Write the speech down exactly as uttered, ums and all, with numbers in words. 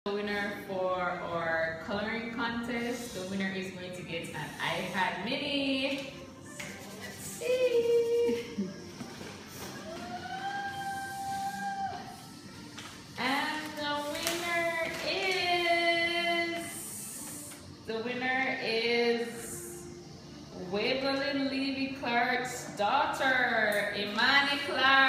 The winner for our coloring contest, the winner is going to get an iPad mini. Let's see. And the winner is, the winner is Waverly Levy Clark's daughter, Imani Clark.